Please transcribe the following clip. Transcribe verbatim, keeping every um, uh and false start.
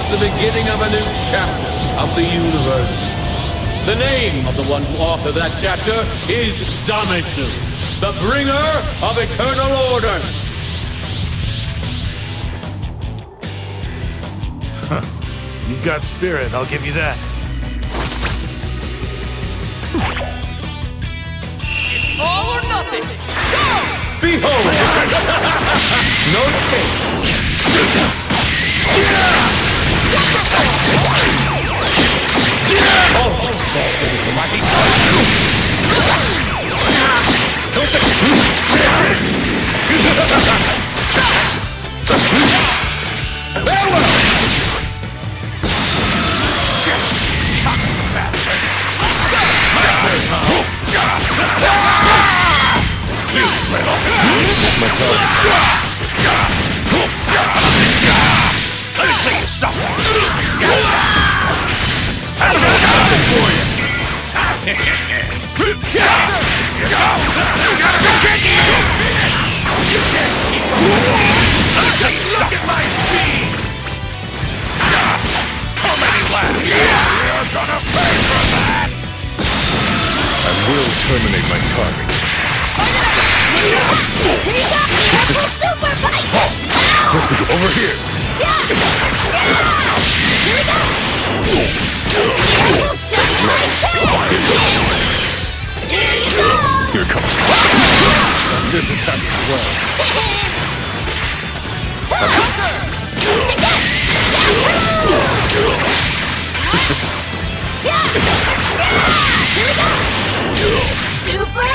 marks the beginning of a new chapter of the universe. The name of the one who authored that chapter is Zamasu, the bringer of eternal order. Huh. You've got spirit, I'll give you that. It's all or nothing! Go! Behold! No escape! Oh, it is the mighty Zamasu! Farewell! Bastard! You little... That's my target. Let me see you something! Gotcha! I'm coming for you! Finish! You can't keep going! Let me see you something! Look at my speed! Too many laughs! You're gonna pay for that! I will terminate my target. Here you go! Triple super bite! Over here! Yeah! Yeah! Here we go! Triple super bite! Here goes. Here you go! Here comes. And this attack as well. Counter! Take that! Yeah! Yeah! Here we go! Super